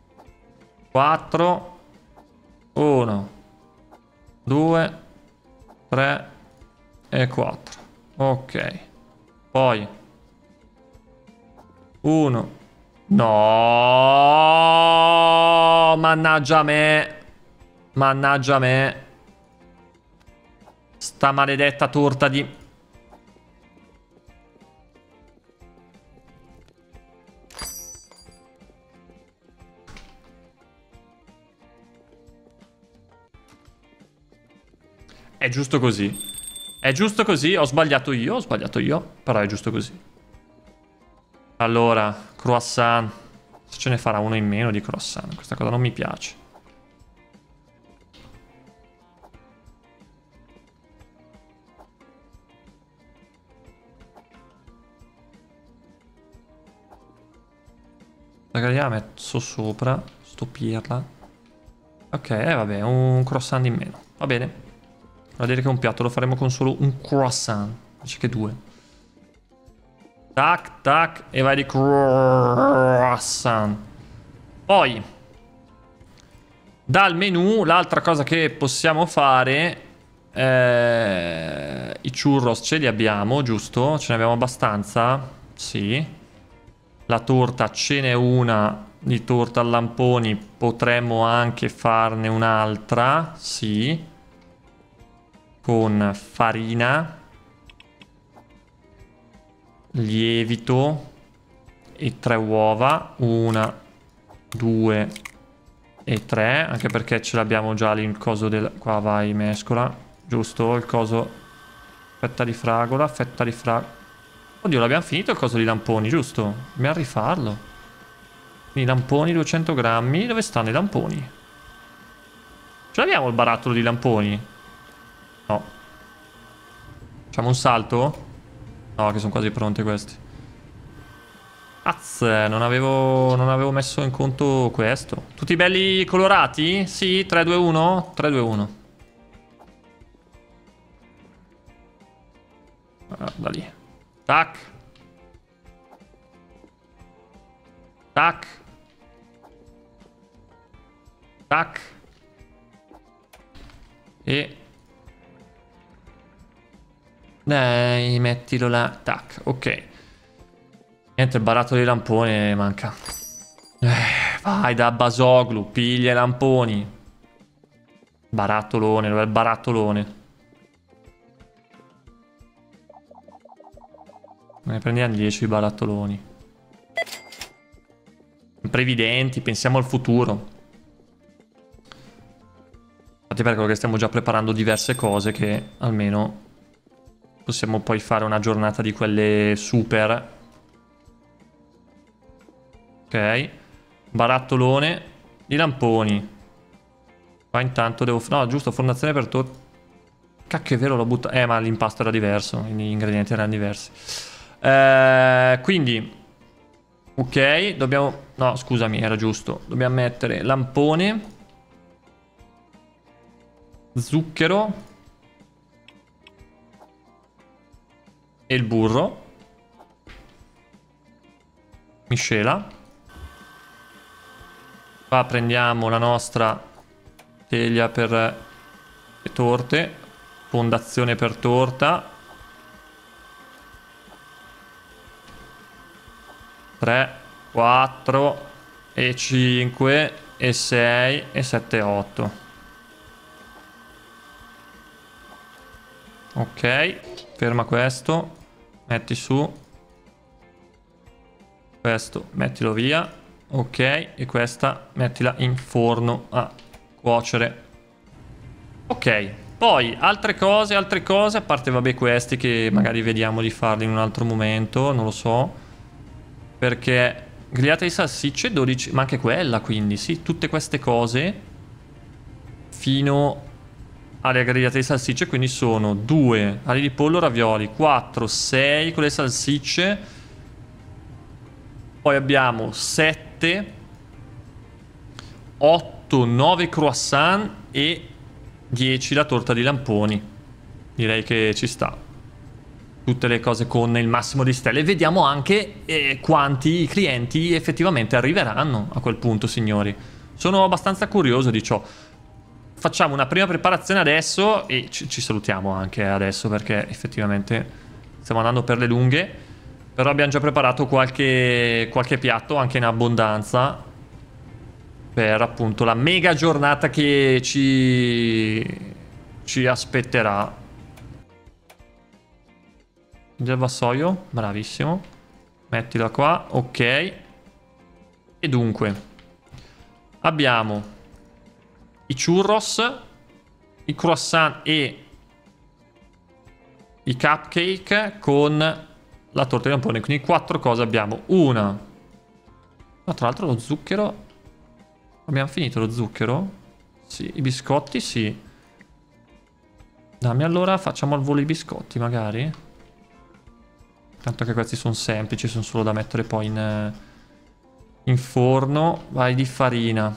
4 1 2 3 e 4. Ok. Poi 1. No, mannaggia me. Mannaggia me. Sta maledetta torta di... È giusto così. È giusto così. Ho sbagliato io, però è giusto così. Allora, croissant. Se ce ne farà uno in meno di croissant. Questa cosa non mi piace. Magari la metto sopra. Stopirla. Ok, vabbè, un croissant in meno. Va bene. Vuol dire che un piatto lo faremo con solo un croissant. Invece che 2. Tac, tac, e vai di croissant. Poi, dal menu, l'altra cosa che possiamo fare... i churros ce li abbiamo, giusto? Ce ne abbiamo abbastanza? Sì. La torta, ce n'è una di torta a lamponi. Potremmo anche farne un'altra, sì. Con farina, lievito e 3 uova. 1, 2 e 3. Anche perché ce l'abbiamo già lì il coso del... Qua vai, mescola. Giusto, il coso... Fetta di fragola, fetta di fragola. Oddio, l'abbiamo finito il coso di lamponi, giusto? Dobbiamo rifarlo. I lamponi, 200 grammi. Dove stanno i lamponi? Ce l'abbiamo il barattolo di lamponi? No. Facciamo un salto? No, che sono quasi pronti questi. Non avevo messo in conto questo. Tutti belli colorati? Sì, 3, 2, 1? 3, 2, 1. Da lì. Tac. Tac. Tac. E... Dai, mettilo là. Tac, ok. Niente, il barattolo di lampone manca. Vai da Basoglu, piglia i lamponi. Barattolone, dov'è il barattolone? Ne prendiamo 10 barattoloni. Previdenti, pensiamo al futuro. Infatti per quello che stiamo già preparando diverse cose che almeno possiamo poi fare una giornata di quelle super. Ok. Barattolone di lamponi. Qua intanto devo... No, giusto, fornazione per tutto. Cacchio, è vero, l'ho buttato... ma l'impasto era diverso, gli ingredienti erano diversi. Quindi... Ok, dobbiamo... No, scusami, era giusto. Dobbiamo mettere lampone. Zucchero. E il burro. Miscela. Qua prendiamo la nostra teglia per le torte. Fondazione per torta. 3, 4 e 5 e 6 e 7, 8. Ok, ferma questo. Metti su. Questo mettilo via. Ok, e questa mettila in forno a cuocere. Ok, poi altre cose, a parte vabbè questi che magari vediamo di farli in un altro momento, non lo so. Perché grigliata di salsicce 12, ma anche quella quindi, sì, tutte queste cose fino alle grigliate di salsicce, quindi sono 2 ali di pollo, ravioli, 4, 6 con le salsicce. Poi abbiamo 7, 8, 9 croissant e 10 la torta di lamponi. Direi che ci sta. Tutte le cose con il massimo di stelle. Vediamo anche quanti clienti effettivamente arriveranno a quel punto, signori. Sono abbastanza curioso di ciò. Facciamo una prima preparazione adesso e ci salutiamo anche adesso perché effettivamente stiamo andando per le lunghe. Però abbiamo già preparato qualche piatto anche in abbondanza per appunto la mega giornata che ci aspetterà. Del vassoio, bravissimo. Mettila qua, ok. E dunque abbiamo i churros, i croissant e i cupcake con la torta di lampone. Quindi 4 cose abbiamo. Una. No, tra l'altro lo zucchero. Abbiamo finito lo zucchero? Sì, i biscotti sì. Dammi allora, facciamo al volo i biscotti magari. Tanto che questi sono semplici, sono solo da mettere poi in forno. Vai di farina.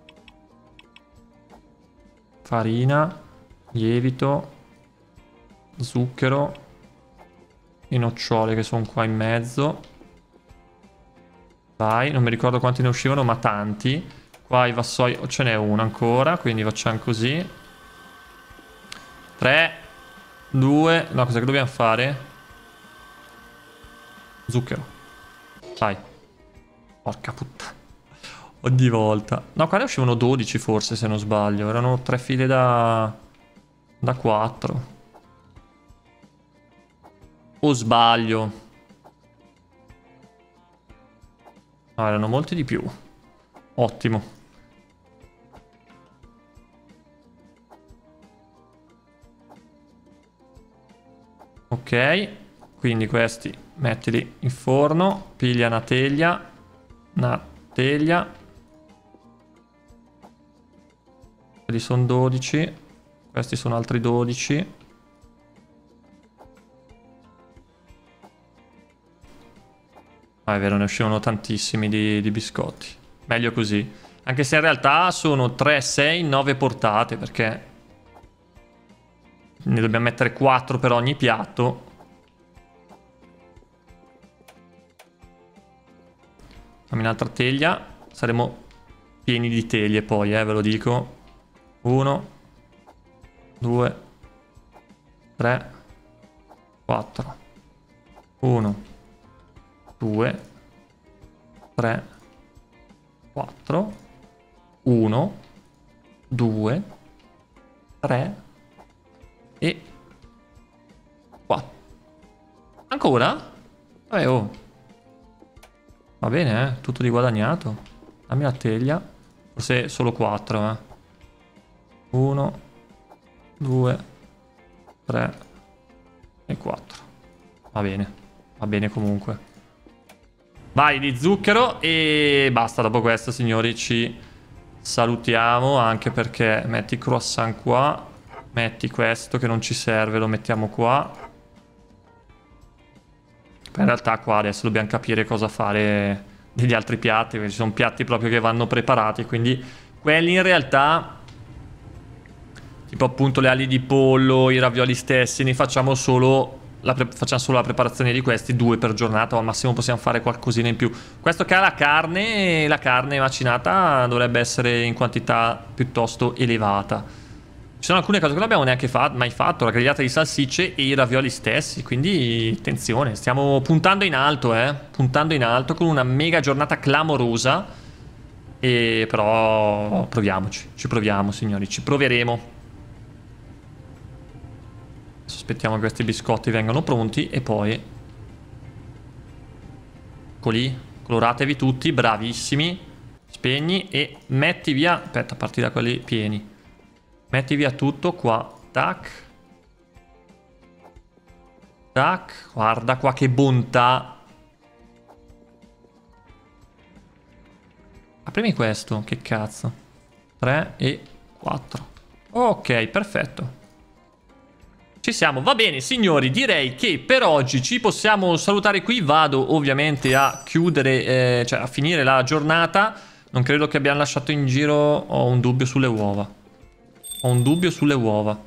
Farina, lievito, zucchero, i nocciole che sono qua in mezzo. Vai, non mi ricordo quanti ne uscivano, ma tanti. Qua i vassoi, ce n'è uno ancora, quindi facciamo così. 3, 2, no, cosa che dobbiamo fare? Zucchero. Vai. Porca puttana. Ogni volta. No, qua ne uscivano 12 forse, se non sbaglio. Erano 3 file da 4. O sbaglio? No, erano molti di più. Ottimo. Ok. Quindi questi mettili in forno. Piglia una teglia. Una teglia. Quelli sono 12. Questi sono altri 12. Ah, è vero, ne uscivano tantissimi di biscotti. Meglio così. Anche se in realtà sono 3, 6, 9 portate, perché ne dobbiamo mettere 4 per ogni piatto. Fammi un'altra teglia. Saremo pieni di teglie poi, ve lo dico. 1, 2, 3, 4. 1, 2, 3, 4. 1, 2, 3 e 4. Ancora? Oh. Va bene, tutto di guadagnato. Dammi la teglia. Forse solo 4, 1, 2, 3 e 4. Va bene comunque. Vai di zucchero e basta. Dopo questo, signori, ci salutiamo. Anche perché metti il croissant qua. Metti questo che non ci serve, lo mettiamo qua. In realtà qua adesso dobbiamo capire cosa fare degli altri piatti, perché ci sono piatti proprio che vanno preparati, quindi quelli in realtà, tipo appunto le ali di pollo, i ravioli stessi, ne facciamo solo la preparazione di questi 2 per giornata, o al massimo possiamo fare qualcosina in più. Questo che ha la carne, e la carne macinata dovrebbe essere in quantità piuttosto elevata. Ci sono alcune cose che non abbiamo neanche mai fatto, la grigliata di salsicce e i ravioli stessi, quindi attenzione, stiamo puntando in alto, puntando in alto con una mega giornata clamorosa. E però proviamoci, ci proviamo, signori, ci proveremo. Aspettiamo che questi biscotti vengano pronti e poi eccoli, coloratevi tutti, bravissimi. Spegni e metti via, aspetta, parti da quelli pieni. Metti via tutto qua. Tac. Tac. Guarda qua che bontà. Aprimi questo. Che cazzo. 3 e 4. Ok, perfetto. Ci siamo. Va bene, signori. Direi che per oggi ci possiamo salutare qui. Vado ovviamente a chiudere, cioè a finire la giornata. Non credo che abbiamo lasciato in giro. Ho un dubbio sulle uova. Ho un dubbio sulle uova.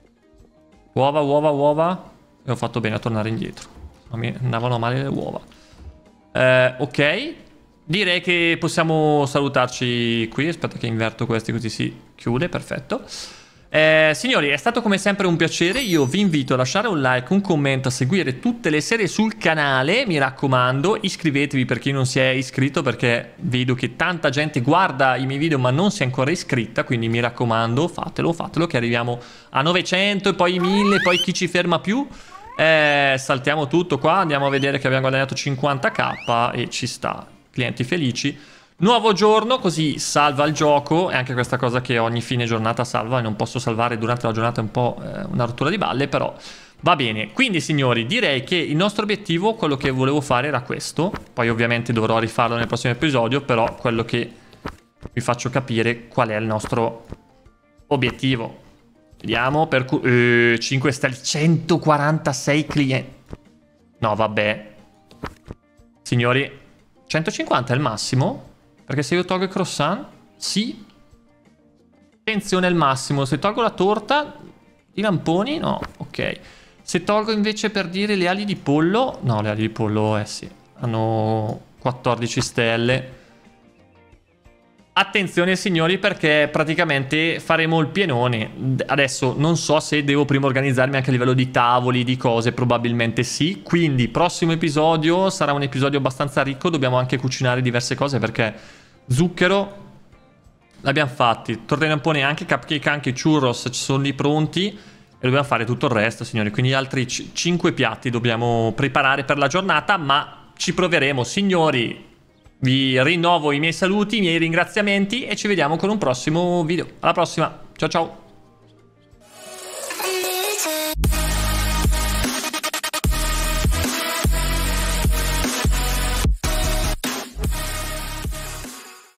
Uova. E ho fatto bene a tornare indietro. Mi andavano male le uova. Ok. Direi che possiamo salutarci qui. Aspetta che inverto questi così si chiude. Perfetto. Signori, è stato come sempre un piacere. Io vi invito a lasciare un like, un commento, a seguire tutte le serie sul canale. Mi raccomando, iscrivetevi per chi non si è iscritto, perché vedo che tanta gente guarda i miei video ma non si è ancora iscritta. Quindi mi raccomando, fatelo che arriviamo a 900 e poi 1000, poi chi ci ferma più. Saltiamo tutto qua, andiamo a vedere che abbiamo guadagnato 50k e ci sta, clienti felici. Nuovo giorno, così salva il gioco. E anche questa cosa che ogni fine giornata salva e non posso salvare durante la giornata è un po' una rottura di balle, però va bene. Quindi signori, direi che il nostro obiettivo, quello che volevo fare era questo. Poi ovviamente dovrò rifarlo nel prossimo episodio, però quello che vi faccio capire qual è il nostro obiettivo. Vediamo, per 5 stelle, 146 clienti. No, vabbè. Signori, 150 è il massimo? Perché se io tolgo il croissant, sì. Attenzione al massimo. Se tolgo la torta, i lamponi, no. Ok. Se tolgo invece, per dire, le ali di pollo. No, le ali di pollo, sì. Hanno 14 stelle. Attenzione signori, perché praticamente faremo il pienone. Adesso non so se devo prima organizzarmi anche a livello di tavoli, di cose, probabilmente sì. Quindi prossimo episodio sarà un episodio abbastanza ricco. Dobbiamo anche cucinare diverse cose, perché zucchero l'abbiamo fatti, torta di lampone, anche cupcake, anche churros ci sono lì pronti. E dobbiamo fare tutto il resto, signori. Quindi altri 5 piatti dobbiamo preparare per la giornata, ma ci proveremo, signori. Vi rinnovo i miei saluti, i miei ringraziamenti e ci vediamo con un prossimo video. Alla prossima, ciao ciao!